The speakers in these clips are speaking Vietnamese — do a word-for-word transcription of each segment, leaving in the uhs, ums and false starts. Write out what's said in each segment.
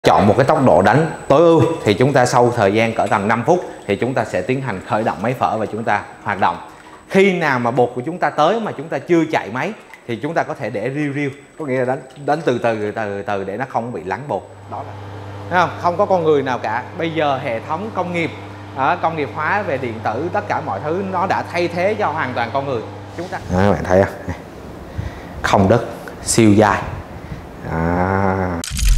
Chọn một cái tốc độ đánh tối ưu thì chúng ta sau thời gian cỡ tầm năm phút thì chúng ta sẽ tiến hành khởi động máy phở và chúng ta hoạt động. Khi nào mà bột của chúng ta tới mà chúng ta chưa chạy máy thì chúng ta có thể để riu riu, có nghĩa là đánh đánh từ từ từ từ để nó không bị lắng bột. Đó là thấy không? Không có con người nào cả. Bây giờ hệ thống công nghiệp, à, công nghiệp hóa về điện tử, tất cả mọi thứ nó đã thay thế cho hoàn toàn con người. Chúng ta à, các bạn thấy không? Không đất, siêu dài. À.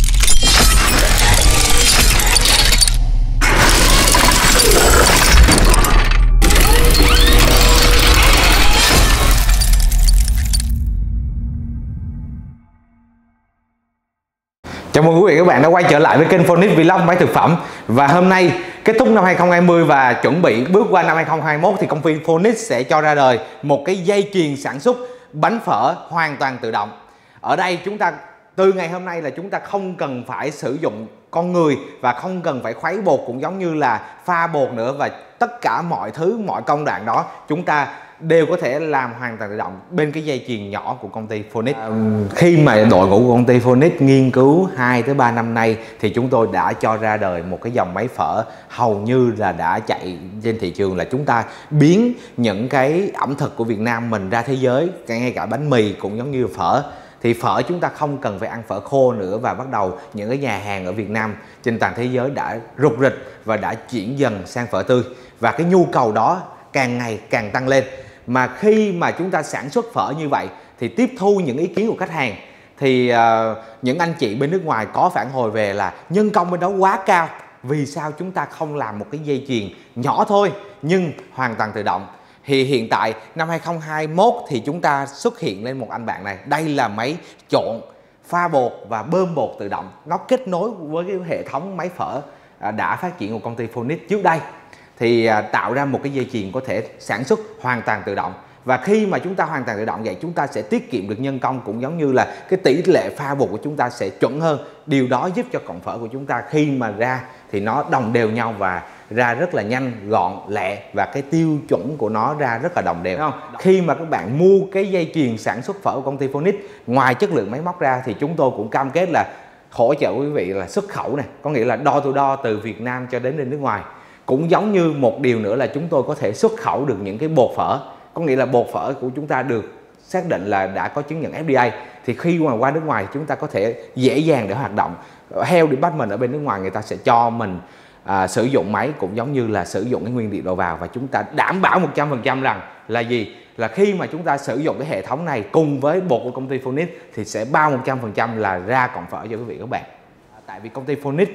Chào mừng quý vị các bạn đã quay trở lại với kênh Phonics Vlog máy thực phẩm. Và hôm nay kết thúc năm hai không hai không và chuẩn bị bước qua năm hai không hai mốt thì công ty Phonics sẽ cho ra đời một cái dây chuyền sản xuất bánh phở hoàn toàn tự động. Ở đây chúng ta từ ngày hôm nay là chúng ta không cần phải sử dụng con người và không cần phải khuấy bột cũng giống như là pha bột nữa, và tất cả mọi thứ, mọi công đoạn đó chúng ta đều có thể làm hoàn toàn tự động bên cái dây chuyền nhỏ của công ty Phonics. À, khi mà đội ngũ của công ty Phonics nghiên cứu hai tới ba năm nay thì chúng tôi đã cho ra đời một cái dòng máy phở hầu như là đã chạy trên thị trường, là chúng ta biến những cái ẩm thực của Việt Nam mình ra thế giới, ngay cả bánh mì cũng giống như phở. Thì phở chúng ta không cần phải ăn phở khô nữa, và bắt đầu những cái nhà hàng ở Việt Nam trên toàn thế giới đã rục rịch và đã chuyển dần sang phở tươi, và cái nhu cầu đó càng ngày càng tăng lên. Mà khi mà chúng ta sản xuất phở như vậy thì tiếp thu những ý kiến của khách hàng thì uh, những anh chị bên nước ngoài có phản hồi về là nhân công bên đó quá cao, vì sao chúng ta không làm một cái dây chuyền nhỏ thôi nhưng hoàn toàn tự động. Thì hiện tại năm hai không hai mốt thì chúng ta xuất hiện lên một anh bạn này. Đây là máy trộn, pha bột và bơm bột tự động. Nó kết nối với cái hệ thống máy phở đã phát triển của công ty Phonics trước đây, thì tạo ra một cái dây chuyền có thể sản xuất hoàn toàn tự động. Và khi mà chúng ta hoàn toàn tự động vậy, chúng ta sẽ tiết kiệm được nhân công, cũng giống như là cái tỷ lệ pha bột của chúng ta sẽ chuẩn hơn. Điều đó giúp cho cọng phở của chúng ta khi mà ra thì nó đồng đều nhau và ra rất là nhanh, gọn, lẹ, và cái tiêu chuẩn của nó ra rất là đồng đều, không? Khi mà các bạn mua cái dây chuyền sản xuất phở của công ty Phonics, ngoài chất lượng máy móc ra thì chúng tôi cũng cam kết là hỗ trợ quý vị là xuất khẩu này, có nghĩa là đo to đo từ Việt Nam cho đến bên nước ngoài. Cũng giống như một điều nữa là chúng tôi có thể xuất khẩu được những cái bột phở, có nghĩa là bột phở của chúng ta được xác định là đã có chứng nhận F D A, thì khi mà qua nước ngoài chúng ta có thể dễ dàng để hoạt động. Health Department ở bên nước ngoài người ta sẽ cho mình à, sử dụng máy cũng giống như là sử dụng cái nguyên liệu đầu vào, và chúng ta đảm bảo một trăm phần trăm rằng là gì? Là khi mà chúng ta sử dụng cái hệ thống này cùng với bột của công ty Phonics thì sẽ bao một trăm phần trăm là ra cọng phở cho quý vị các bạn. Tại vì công ty Phonics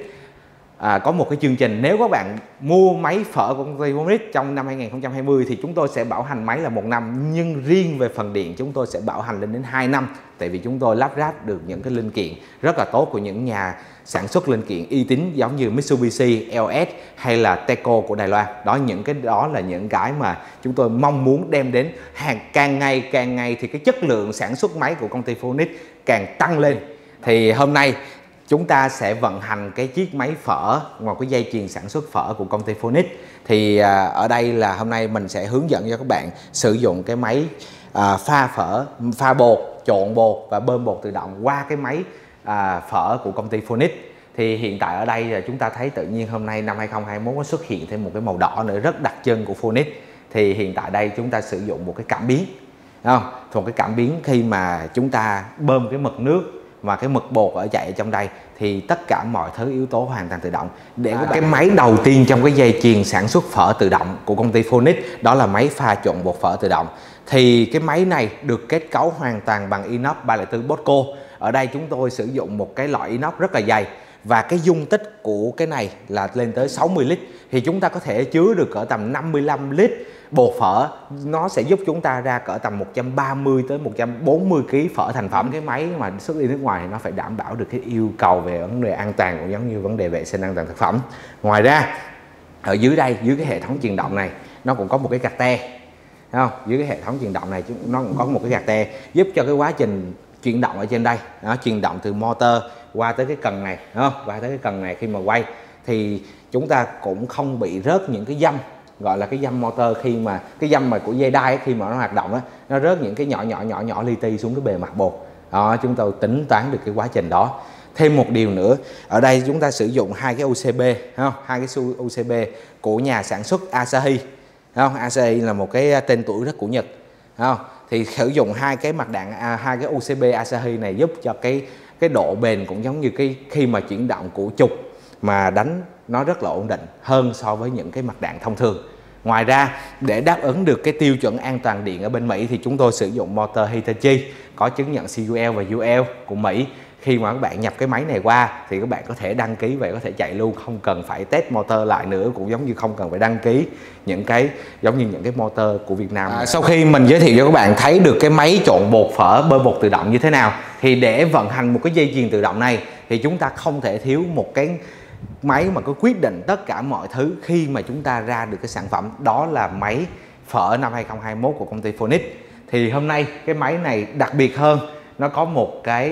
À, có một cái chương trình, nếu các bạn mua máy phở của công ty Phonics trong năm hai không hai không thì chúng tôi sẽ bảo hành máy là một năm, nhưng riêng về phần điện chúng tôi sẽ bảo hành lên đến hai năm, tại vì chúng tôi lắp ráp được những cái linh kiện rất là tốt của những nhà sản xuất linh kiện uy tín giống như Mitsubishi, L S hay là Teco của Đài Loan. Đó, những cái đó là những cái mà chúng tôi mong muốn đem đến hàng. Càng ngày càng ngày thì cái chất lượng sản xuất máy của công ty Phonics càng tăng lên. Thì hôm nay chúng ta sẽ vận hành cái chiếc máy phở ngoài cái dây chuyền sản xuất phở của công ty Phonics. Thì à, ở đây là hôm nay mình sẽ hướng dẫn cho các bạn sử dụng cái máy à, pha phở, pha bột, trộn bột và bơm bột tự động qua cái máy à, phở của công ty Phonics. Thì hiện tại ở đây là chúng ta thấy tự nhiên hôm nay năm hai không hai mốt nó xuất hiện thêm một cái màu đỏ nữa rất đặc trưng của Phonics. Thì hiện tại đây chúng ta sử dụng một cái cảm biến, đúng không? Một cái cảm biến khi mà chúng ta bơm cái mực nước và cái mực bột ở chạy ở trong đây thì tất cả mọi thứ yếu tố hoàn toàn tự động. Để à, cái máy đầu tiên trong cái dây chuyền sản xuất phở tự động của công ty Phonics đó là máy pha trộn bột phở tự động. Thì cái máy này được kết cấu hoàn toàn bằng inox ba không bốn Bosco. Ở đây chúng tôi sử dụng một cái loại inox rất là dày, và cái dung tích của cái này là lên tới sáu mươi lít, thì chúng ta có thể chứa được cỡ tầm năm mươi lăm lít bột phở. Nó sẽ giúp chúng ta ra cỡ tầm một trăm ba mươi tới một trăm bốn mươi ki lô gam phở thành phẩm. Cái máy mà xuất đi nước ngoài thì nó phải đảm bảo được cái yêu cầu về vấn đề an toàn cũng giống như vấn đề vệ sinh an toàn thực phẩm. Ngoài ra ở dưới đây, dưới cái hệ thống truyền động này nó cũng có một cái gạt te, thấy không? Dưới cái hệ thống truyền động này nó cũng có một cái gạt te giúp cho cái quá trình chuyển động ở trên đây, nó chuyển động từ motor qua tới cái cần này, đúng không? Qua tới cái cần này khi mà quay thì chúng ta cũng không bị rớt những cái dăm, gọi là cái dăm motor, khi mà cái dăm mà của dây đai ấy, khi mà nó hoạt động á, nó rớt những cái nhỏ nhỏ nhỏ nhỏ li ti xuống cái bề mặt bột. Đó, chúng tôi tính toán được cái quá trình đó. Thêm một điều nữa, ở đây chúng ta sử dụng hai cái u xê bê, không? Hai cái u xê bê của nhà sản xuất Asahi, không? Asahi là một cái tên tuổi rất của Nhật, không? Thì sử dụng hai cái mặt đạn, hai cái u xê bê Asahi này giúp cho cái cái độ bền cũng giống như cái khi mà chuyển động của trục mà đánh nó rất là ổn định hơn so với những cái mặt đạn thông thường. Ngoài ra, để đáp ứng được cái tiêu chuẩn an toàn điện ở bên Mỹ thì chúng tôi sử dụng motor Hitachi có chứng nhận xê u lờ và u lờ của Mỹ. Khi mà các bạn nhập cái máy này qua thì các bạn có thể đăng ký và có thể chạy luôn, không cần phải test motor lại nữa, cũng giống như không cần phải đăng ký những cái giống như những cái motor của Việt Nam. À, sau khi mình giới thiệu cho các bạn thấy được cái máy trộn bột phở bơm bột tự động như thế nào, thì để vận hành một cái dây chuyền tự động này thì chúng ta không thể thiếu một cái máy mà có quyết định tất cả mọi thứ khi mà chúng ta ra được cái sản phẩm, đó là máy phở năm hai không hai mốt của công ty Phoenix. Thì hôm nay cái máy này đặc biệt hơn, nó có một cái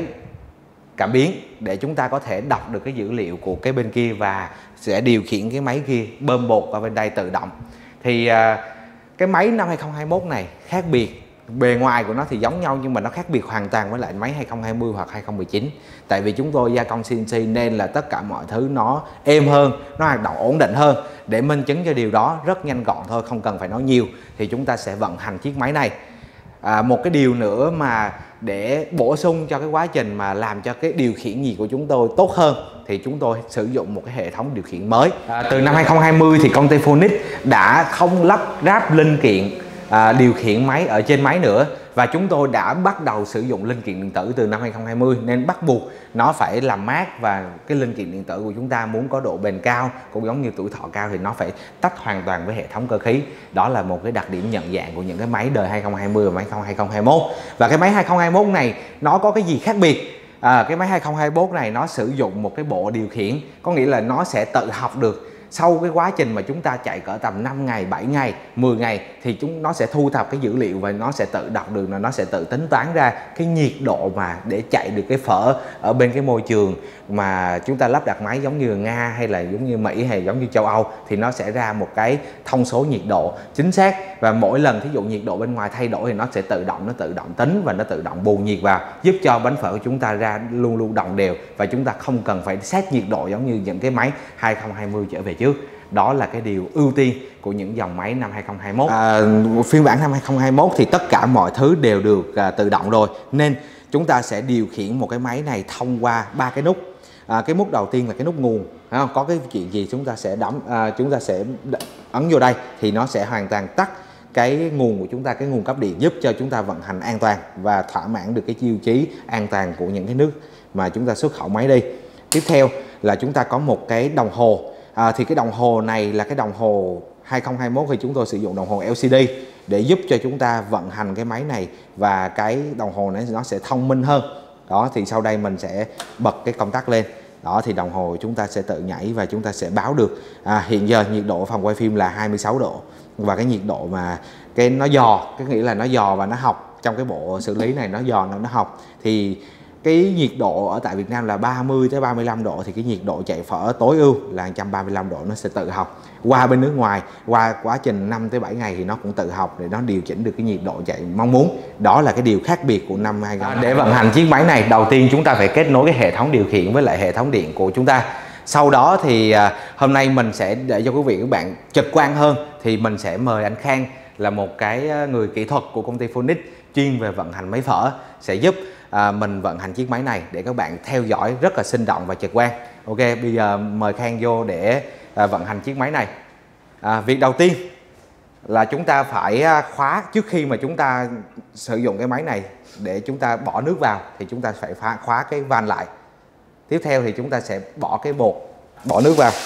cảm biến để chúng ta có thể đọc được cái dữ liệu của cái bên kia và sẽ điều khiển cái máy kia bơm bột vào bên đây tự động. Thì à, cái máy năm hai không hai mốt này khác biệt, bề ngoài của nó thì giống nhau nhưng mà nó khác biệt hoàn toàn với lại máy hai không hai không hoặc hai không một chín. Tại vì chúng tôi gia công xê en xê nên là tất cả mọi thứ nó êm hơn, nó hoạt động ổn định hơn. Để minh chứng cho điều đó rất nhanh gọn thôi, không cần phải nói nhiều, thì chúng ta sẽ vận hành chiếc máy này. À, một cái điều nữa mà để bổ sung cho cái quá trình mà làm cho cái điều khiển nhiệt của chúng tôi tốt hơn thì chúng tôi sử dụng một cái hệ thống điều khiển mới. À, từ năm hai không hai không thì công ty Phoenix đã không lắp ráp linh kiện à, điều khiển máy ở trên máy nữa, và chúng tôi đã bắt đầu sử dụng linh kiện điện tử từ năm hai không hai không, nên bắt buộc nó phải làm mát, và cái linh kiện điện tử của chúng ta muốn có độ bền cao cũng giống như tuổi thọ cao thì nó phải tách hoàn toàn với hệ thống cơ khí. Đó là một cái đặc điểm nhận dạng của những cái máy đời hai không hai không và hai không hai mốt. Và cái máy hai không hai mốt này nó có cái gì khác biệt? À, cái máy hai không hai mốt này nó sử dụng một cái bộ điều khiển, có nghĩa là nó sẽ tự học được. Sau cái quá trình mà chúng ta chạy cỡ tầm năm ngày, bảy ngày, mười ngày thì chúng nó sẽ thu thập cái dữ liệu và nó sẽ tự đọc được, là nó sẽ tự tính toán ra cái nhiệt độ mà để chạy được cái phở ở bên cái môi trường mà chúng ta lắp đặt máy giống như Nga hay là giống như Mỹ hay giống như châu Âu, thì nó sẽ ra một cái thông số nhiệt độ chính xác, và mỗi lần thí dụ nhiệt độ bên ngoài thay đổi thì nó sẽ tự động nó tự động tính và nó tự động bù nhiệt vào, giúp cho bánh phở của chúng ta ra luôn luôn đồng đều và chúng ta không cần phải xét nhiệt độ giống như những cái máy hai không hai không trở về trước. Đó là cái điều ưu tiên của những dòng máy năm hai không hai mốt. À, phiên bản năm hai không hai mốt thì tất cả mọi thứ đều được à, tự động rồi, nên chúng ta sẽ điều khiển một cái máy này thông qua ba cái nút. À, cái nút đầu tiên là cái nút nguồn, thấy không? Có cái chuyện gì chúng ta sẽ đóng, à, chúng ta sẽ ấn vô đây thì nó sẽ hoàn toàn tắt cái nguồn của chúng ta, cái nguồn cấp điện, giúp cho chúng ta vận hành an toàn và thỏa mãn được cái tiêu chí an toàn của những cái nước mà chúng ta xuất khẩu máy đi. Tiếp theo là chúng ta có một cái đồng hồ. À, thì cái đồng hồ này là cái đồng hồ hai không hai mốt thì chúng tôi sử dụng đồng hồ lờ xê đê để giúp cho chúng ta vận hành cái máy này, và cái đồng hồ này nó sẽ thông minh hơn. Đó, thì sau đây mình sẽ bật cái công tắc lên. Đó, thì đồng hồ chúng ta sẽ tự nhảy và chúng ta sẽ báo được à, hiện giờ nhiệt độ phòng quay phim là hai mươi sáu độ, và cái nhiệt độ mà cái nó dò, cái nghĩa là nó dò và nó học trong cái bộ xử lý này, nó dò nó nó học thì cái nhiệt độ ở tại Việt Nam là ba mươi tới ba mươi lăm độ, thì cái nhiệt độ chạy phở tối ưu là một trăm ba mươi lăm độ, nó sẽ tự học. Qua bên nước ngoài, qua quá trình năm tới bảy ngày thì nó cũng tự học để nó điều chỉnh được cái nhiệt độ chạy mong muốn. Đó là cái điều khác biệt của năm hai không. Để vận hành chiếc máy này, đầu tiên chúng ta phải kết nối cái hệ thống điều khiển với lại hệ thống điện của chúng ta. Sau đó thì à, hôm nay mình sẽ để cho quý vị các bạn trực quan hơn thì mình sẽ mời anh Khang là một cái người kỹ thuật của công ty Phoenix chuyên về vận hành máy phở, sẽ giúp à, mình vận hành chiếc máy này để các bạn theo dõi rất là sinh động và trực quan. Ok, bây giờ mời Khang vô để à, vận hành chiếc máy này. À, việc đầu tiên là chúng ta phải khóa, trước khi mà chúng ta sử dụng cái máy này để chúng ta bỏ nước vào thì chúng ta phải phá, khóa cái van lại. Tiếp theo thì chúng ta sẽ bỏ cái bột, bỏ nước vào.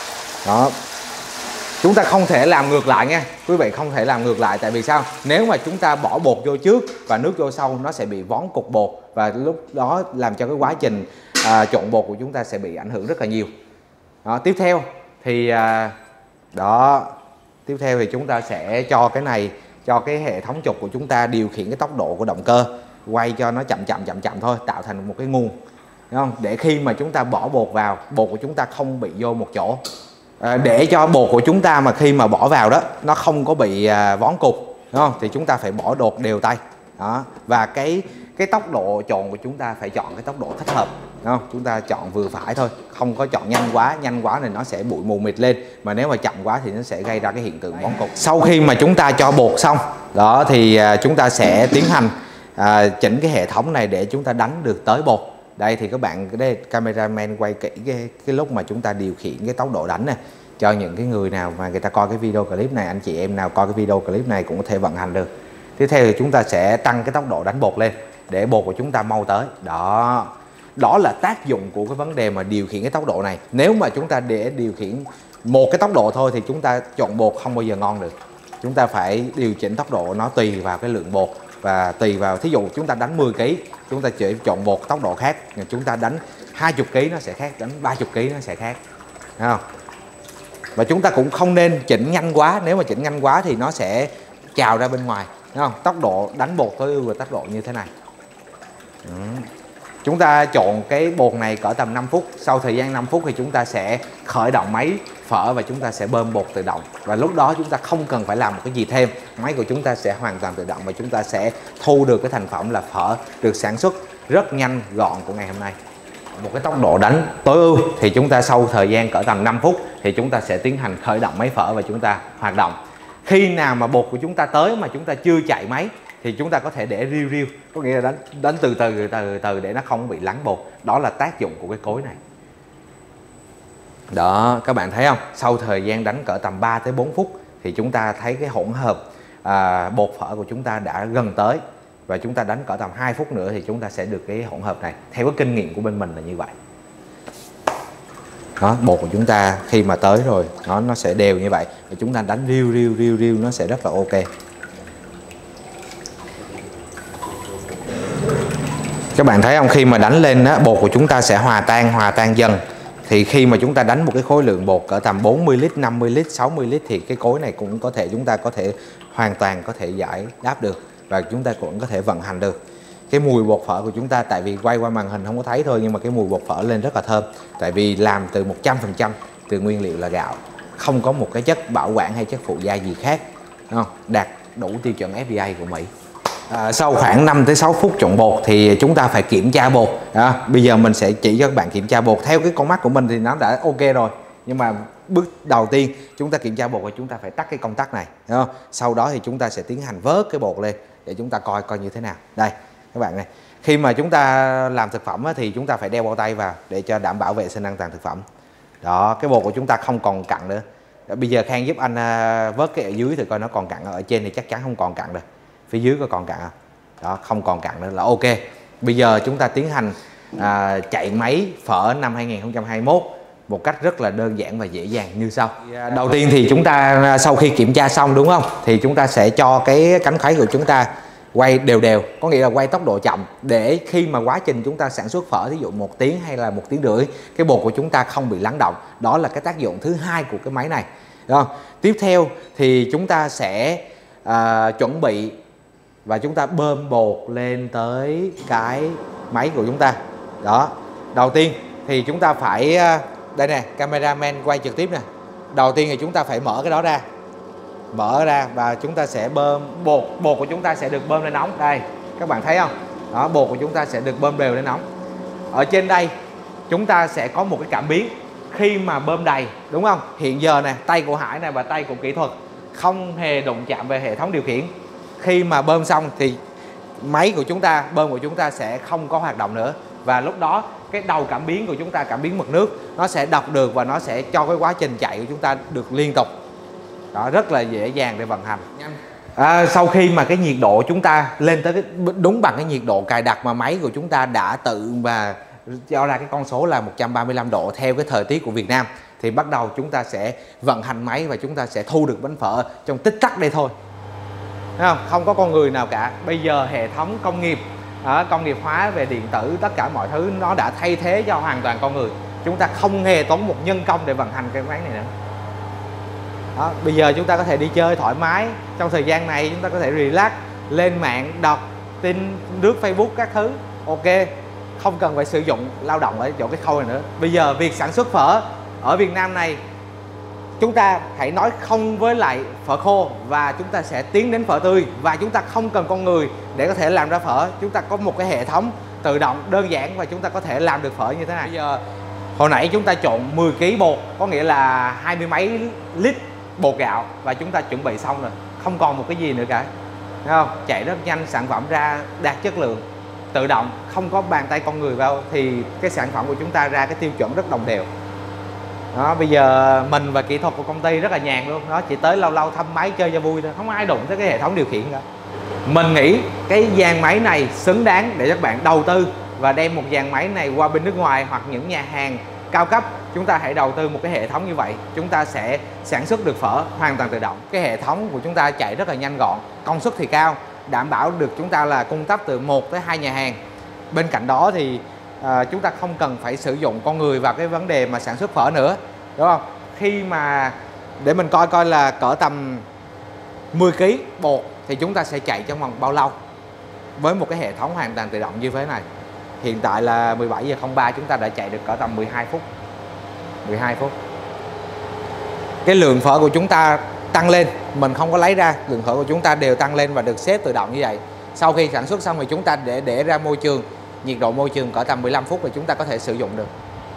Đó. Chúng ta không thể làm ngược lại nha. Quý vị không thể làm ngược lại, tại vì sao? Nếu mà chúng ta bỏ bột vô trước và nước vô sau, nó sẽ bị vón cục bột, và lúc đó làm cho cái quá trình à, trộn bột của chúng ta sẽ bị ảnh hưởng rất là nhiều. Đó. Tiếp theo thì à, đó tiếp theo thì chúng ta sẽ cho cái này, cho cái hệ thống trục của chúng ta điều khiển cái tốc độ của động cơ, quay cho nó chậm chậm chậm chậm thôi, tạo thành một cái nguồn, đúng không? Để khi mà chúng ta bỏ bột vào, bột của chúng ta không bị vô một chỗ. À, để cho bột của chúng ta mà khi mà bỏ vào đó nó không có bị à, vón cục, đúng không? Thì chúng ta phải bỏ đột đều tay. Đó. Và cái cái tốc độ trộn của chúng ta phải chọn cái tốc độ thích hợp, đúng không? Chúng ta chọn vừa phải thôi, không có chọn nhanh quá, nhanh quá thì nó sẽ bụi mù mịt lên, mà nếu mà chậm quá thì nó sẽ gây ra cái hiện tượng bón cục. Sau khi mà chúng ta cho bột xong đó thì chúng ta sẽ tiến hành à, chỉnh cái hệ thống này để chúng ta đánh được tới bột. Đây thì các bạn, đây cameraman quay kỹ cái cái lúc mà chúng ta điều khiển cái tốc độ đánh này cho những cái người nào mà người ta coi cái video clip này, anh chị em nào coi cái video clip này cũng có thể vận hành được. Tiếp theo thì chúng ta sẽ tăng cái tốc độ đánh bột lên để bột của chúng ta mau tới. Đó, đó là tác dụng của cái vấn đề mà điều khiển cái tốc độ này. Nếu mà chúng ta để điều khiển một cái tốc độ thôi thì chúng ta trộn bột không bao giờ ngon được. Chúng ta phải điều chỉnh tốc độ nó tùy vào cái lượng bột và tùy vào, thí dụ chúng ta đánh mười ki lô gam, chúng ta chỉ trộn bột tốc độ khác, chúng ta đánh hai mươi ki lô gam nó sẽ khác, đánh ba mươi ki lô gam nó sẽ khác. Thấy không? Và chúng ta cũng không nên chỉnh nhanh quá, nếu mà chỉnh nhanh quá thì nó sẽ trào ra bên ngoài, đúng không? Tốc độ đánh bột tối ưu là tốc độ như thế này. Ừ. Chúng ta trộn cái bột này cỡ tầm năm phút. Sau thời gian năm phút thì chúng ta sẽ khởi động máy phở và chúng ta sẽ bơm bột tự động. Và lúc đó chúng ta không cần phải làm một cái gì thêm, máy của chúng ta sẽ hoàn toàn tự động và chúng ta sẽ thu được cái thành phẩm là phở được sản xuất rất nhanh gọn của ngày hôm nay. Một cái tốc độ đánh tối ưu thì chúng ta sau thời gian cỡ tầm năm phút thì chúng ta sẽ tiến hành khởi động máy phở và chúng ta hoạt động. Khi nào mà bột của chúng ta tới mà chúng ta chưa chạy máy thì chúng ta có thể để riu riu, có nghĩa là đánh đánh từ từ từ từ từ để nó không bị lắng bột. Đó là tác dụng của cái cối này. Đó, các bạn thấy không? Sau thời gian đánh cỡ tầm ba tới bốn phút thì chúng ta thấy cái hỗn hợp à, bột phở của chúng ta đã gần tới. Và chúng ta đánh cỡ tầm hai phút nữa thì chúng ta sẽ được cái hỗn hợp này. Theo cái kinh nghiệm của bên mình là như vậy. Đó, bột của chúng ta khi mà tới rồi nó nó sẽ đều như vậy và chúng ta đánh riu riu riu riu nó sẽ rất là ok. Các bạn thấy không, khi mà đánh lên á, bột của chúng ta sẽ hòa tan hòa tan dần. Thì khi mà chúng ta đánh một cái khối lượng bột cỡ tầm bốn mươi lít, năm mươi lít, sáu mươi lít thì cái cối này cũng có thể chúng ta có thể hoàn toàn có thể giải đáp được và chúng ta cũng có thể vận hành được. Cái mùi bột phở của chúng ta, tại vì quay qua màn hình không có thấy thôi, nhưng mà cái mùi bột phở lên rất là thơm. Tại vì làm từ một trăm phần trăm từ nguyên liệu là gạo, không có một cái chất bảo quản hay chất phụ gia gì khác, đúng không? Đạt đủ tiêu chuẩn ép đê a của Mỹ. À, sau khoảng năm tới sáu phút trộn bột thì chúng ta phải kiểm tra bột. À, bây giờ mình sẽ chỉ cho các bạn kiểm tra bột. Theo cái con mắt của mình thì nó đã ok rồi, nhưng mà bước đầu tiên chúng ta kiểm tra bột thì chúng ta phải tắt cái công tắc này, đúng không? Sau đó thì chúng ta sẽ tiến hành vớt cái bột lên để chúng ta coi coi như thế nào. Đây các bạn này, khi mà chúng ta làm thực phẩm thì chúng ta phải đeo bao tay vào để cho đảm bảo vệ sinh an toàn thực phẩm. Đó, cái bột của chúng ta không còn cặn nữa. Bây giờ Khang giúp anh vớt cái ở dưới thì coi nó còn cặn, ở trên thì chắc chắn không còn cặn được. Phía dưới có còn cặn không? Đó, không còn cặn nữa là ok. Bây giờ chúng ta tiến hành à, chạy máy phở năm hai nghìn không trăm hai mươi mốt một cách rất là đơn giản và dễ dàng như sau. Đầu tiên thì chúng ta sau khi kiểm tra xong, đúng không, thì chúng ta sẽ cho cái cánh khuấy của chúng ta quay đều đều, có nghĩa là quay tốc độ chậm để khi mà quá trình chúng ta sản xuất phở, ví dụ một tiếng hay là một tiếng rưỡi, cái bột của chúng ta không bị lắng động. Đó là cái tác dụng thứ hai của cái máy này, đúng không? Tiếp theo thì chúng ta sẽ à, chuẩn bị và chúng ta bơm bột lên tới cái máy của chúng ta. Đó, đầu tiên thì chúng ta phải, đây nè, cameraman quay trực tiếp nè. Đầu tiên thì chúng ta phải mở cái đó ra, mở ra và chúng ta sẽ bơm bột. Bột của chúng ta sẽ được bơm lên nóng. Đây, các bạn thấy không? Đó, bột của chúng ta sẽ được bơm đều lên nóng. Ở trên đây chúng ta sẽ có một cái cảm biến. Khi mà bơm đầy, đúng không? Hiện giờ nè, tay của Hải này và tay của kỹ thuật không hề đụng chạm về hệ thống điều khiển. Khi mà bơm xong thì máy của chúng ta, bơm của chúng ta sẽ không có hoạt động nữa. Và lúc đó cái đầu cảm biến của chúng ta, cảm biến mực nước, nó sẽ đọc được và nó sẽ cho cái quá trình chạy của chúng ta được liên tục. Đó, rất là dễ dàng để vận hành. À, sau khi mà cái nhiệt độ chúng ta lên tới cái, đúng bằng cái nhiệt độ cài đặt mà máy của chúng ta đã tự và cho ra cái con số là một trăm ba mươi lăm độ theo cái thời tiết của Việt Nam, thì bắt đầu chúng ta sẽ vận hành máy và chúng ta sẽ thu được bánh phở trong tích tắc đây thôi. Thấy không? Không có con người nào cả. Bây giờ hệ thống công nghiệp, à, công nghiệp hóa về điện tử, tất cả mọi thứ nó đã thay thế cho hoàn toàn con người. Chúng ta không hề tốn một nhân công để vận hành cái máy này nữa. Đó, bây giờ chúng ta có thể đi chơi thoải mái. Trong thời gian này chúng ta có thể relax, lên mạng đọc tin, lướt Facebook các thứ. Ok, không cần phải sử dụng lao động ở chỗ cái khâu này nữa. Bây giờ việc sản xuất phở ở Việt Nam này chúng ta hãy nói không với lại phở khô và chúng ta sẽ tiến đến phở tươi, và chúng ta không cần con người để có thể làm ra phở. Chúng ta có một cái hệ thống tự động đơn giản và chúng ta có thể làm được phở như thế này. Bây giờ hồi nãy chúng ta trộn mười ki bột, có nghĩa là hai mươi mấy lít bột gạo, và chúng ta chuẩn bị xong rồi, không còn một cái gì nữa cả. Thấy không? Chạy rất nhanh, sản phẩm ra đạt chất lượng, tự động, không có bàn tay con người vào, thì cái sản phẩm của chúng ta ra cái tiêu chuẩn rất đồng đều. Đó, bây giờ mình và kỹ thuật của công ty rất là nhàn luôn đó, chỉ tới lâu lâu thăm máy chơi cho vui thôi, không ai đụng tới cái hệ thống điều khiển cả. Mình nghĩ cái dàn máy này xứng đáng để các bạn đầu tư và đem một dàn máy này qua bên nước ngoài hoặc những nhà hàng cao cấp. Chúng ta hãy đầu tư một cái hệ thống như vậy, chúng ta sẽ sản xuất được phở hoàn toàn tự động. Cái hệ thống của chúng ta chạy rất là nhanh gọn, công suất thì cao, đảm bảo được chúng ta là cung cấp từ một tới hai nhà hàng. Bên cạnh đó thì à, chúng ta không cần phải sử dụng con người vào cái vấn đề mà sản xuất phở nữa, đúng không? Khi mà để mình coi coi là cỡ tầm mười ki bột thì chúng ta sẽ chạy trong vòng bao lâu với một cái hệ thống hoàn toàn tự động như thế này. Hiện tại là mười bảy giờ không ba, chúng ta đã chạy được cỡ tầm mười hai phút. mười hai phút. Cái lượng phở của chúng ta tăng lên, mình không có lấy ra, lượng phở của chúng ta đều tăng lên và được xếp tự động như vậy. Sau khi sản xuất xong thì chúng ta để để ra môi trường, nhiệt độ môi trường cỡ tầm mười lăm phút thì chúng ta có thể sử dụng được.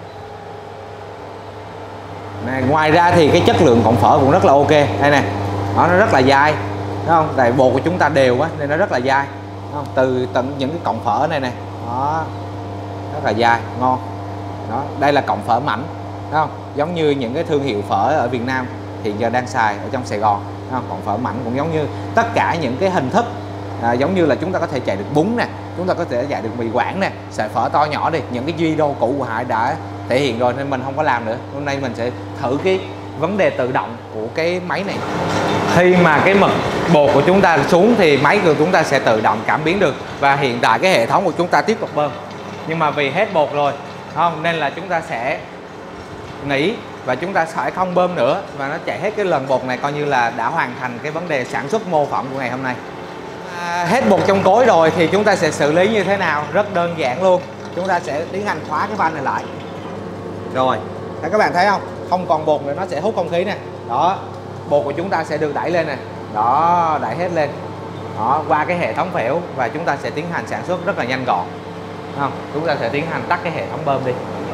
Này, ngoài ra thì cái chất lượng cọng phở cũng rất là ok. Đây nè, nó rất là dai, đúng không? Tại bột của chúng ta đều quá nên nó rất là dai, đúng không? Từ tận những cái cọng phở này nè, đó, rất là dai, ngon. Đó, đây là cọng phở mảnh, đúng không? Giống như những cái thương hiệu phở ở Việt Nam hiện giờ đang xài ở trong Sài Gòn, đúng không? Cọng phở mảnh cũng giống như tất cả những cái hình thức à, giống như là chúng ta có thể chạy được bún nè, chúng ta có thể chạy được mì Quảng nè, xài phở to nhỏ đi, những cái video cũ của Hải đã thể hiện rồi nên mình không có làm nữa. Hôm nay mình sẽ thử cái vấn đề tự động của cái máy này. Khi mà cái mực bột của chúng ta xuống thì máy của chúng ta sẽ tự động cảm biến được, và hiện tại cái hệ thống của chúng ta tiếp tục bơm, nhưng mà vì hết bột rồi không nên là chúng ta sẽ nghỉ và chúng ta sẽ không bơm nữa, và nó chạy hết cái lần bột này coi như là đã hoàn thành cái vấn đề sản xuất mô phỏng của ngày hôm nay. À, hết bột trong cối rồi thì chúng ta sẽ xử lý như thế nào? Rất đơn giản luôn. Chúng ta sẽ tiến hành khóa cái van này lại. Rồi, các bạn thấy không? Không còn bột nữa, nó sẽ hút không khí nè. Đó, bột của chúng ta sẽ được đẩy lên nè. Đó, đẩy hết lên. Đó, qua cái hệ thống phễu và chúng ta sẽ tiến hành sản xuất rất là nhanh gọn. Không? Chúng ta sẽ tiến hành tắt cái hệ thống bơm đi.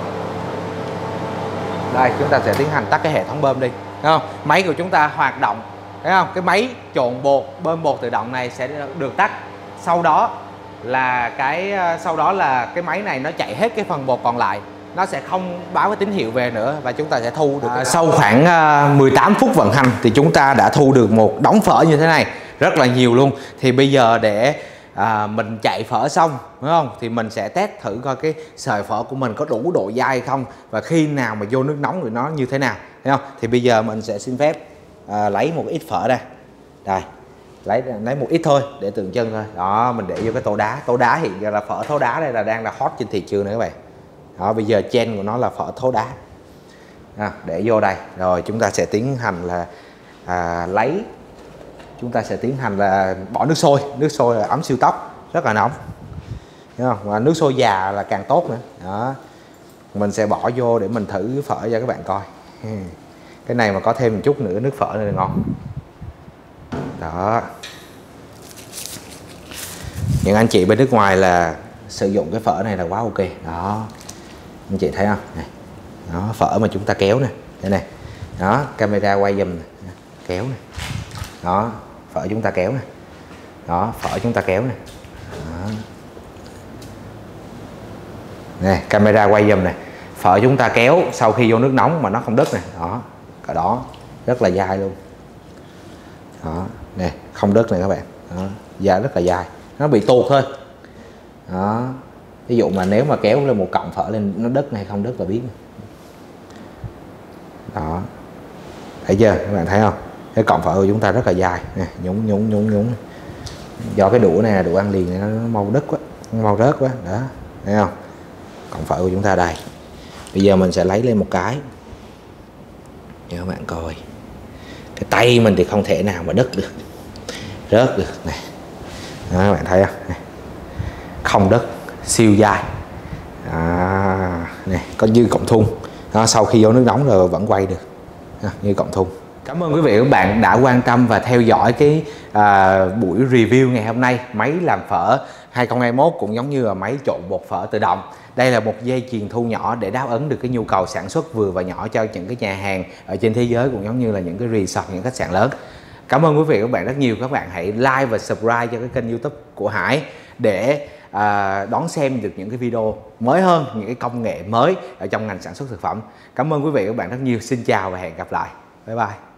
Đây, chúng ta sẽ tiến hành tắt cái hệ thống bơm đi. Thấy không? Máy của chúng ta hoạt động. Thấy không? Cái máy trộn bột, bơm bột tự động này sẽ được tắt. Sau đó là cái sau đó là cái máy này nó chạy hết cái phần bột còn lại, nó sẽ không báo cái tín hiệu về nữa và chúng ta sẽ thu được. À, sau khoảng uh, mười tám phút vận hành thì chúng ta đã thu được một đống phở như thế này, rất là nhiều luôn. Thì bây giờ để à, mình chạy phở xong, đúng không? Thì mình sẽ test thử coi cái sợi phở của mình có đủ độ dai hay không, và khi nào mà vô nước nóng thì nó như thế nào, thấy không? Thì bây giờ mình sẽ xin phép à, lấy một ít phở đây, đây lấy lấy một ít thôi để tượng trưng thôi. Đó, mình để vô cái tô đá, tô đá hiện giờ là phở thố đá đây là đang là hot trên thị trường này các bạn. Đó, bây giờ trend của nó là phở thố đá. À, để vô đây rồi chúng ta sẽ tiến hành là à, lấy chúng ta sẽ tiến hành là bỏ nước sôi. Nước sôi là ấm siêu tốc, rất là nóng, thấy không? Và nước sôi già là càng tốt nữa. Đó, mình sẽ bỏ vô để mình thử phở cho các bạn coi. Cái này mà có thêm một chút nữa nước phở này là ngon. Đó, những anh chị bên nước ngoài là sử dụng cái phở này là quá ok. Đó, anh chị thấy không? Này. Đó, phở mà chúng ta kéo nè, đây này. Đó, camera quay giùm nè. Kéo nè. Đó, phở chúng ta kéo nè. Đó, phở chúng ta kéo nè. Đó. Nè, camera quay giùm nè. Phở chúng ta kéo sau khi vô nước nóng mà nó không đứt nè. Đó, cả đó rất là dai luôn. Đó, nè, không đứt này các bạn. Đó, dai rất là dai. Nó bị tuột thôi. Đó. Ví dụ mà nếu mà kéo lên một cọng phở lên nó đứt hay không đứt là biết. Đó. Thấy chưa? Các bạn thấy không? Cái cọng phở của chúng ta rất là dài nè, nhúng nhúng nhúng nhúng. Do cái đũa này là đũa ăn liền này, nó mau đứt quá, nó mau rớt quá. Đó, thấy không? Cọng phở của chúng ta đây. Bây giờ mình sẽ lấy lên một cái cho các bạn coi. Cái tay mình thì không thể nào mà đứt được, rớt được này. Đó, các bạn thấy không? Này. Không đứt, siêu dài. À, này có như cọng thun. Đó, sau khi vô nước nóng rồi vẫn quay được. như cọng thun. Cảm ơn quý vị và các bạn đã quan tâm và theo dõi cái à, buổi review ngày hôm nay. Máy làm phở hai không hai mốt cũng giống như là máy trộn bột phở tự động. Đây là một dây chuyền thu nhỏ để đáp ứng được cái nhu cầu sản xuất vừa và nhỏ cho những cái nhà hàng ở trên thế giới, cũng giống như là những cái resort, những khách sạn lớn. Cảm ơn quý vị và các bạn rất nhiều. Các bạn hãy like và subscribe cho cái kênh YouTube của Hải để à, đón xem được những cái video mới hơn, những cái công nghệ mới ở trong ngành sản xuất thực phẩm. Cảm ơn quý vị và các bạn rất nhiều. Xin chào và hẹn gặp lại. Bye bye.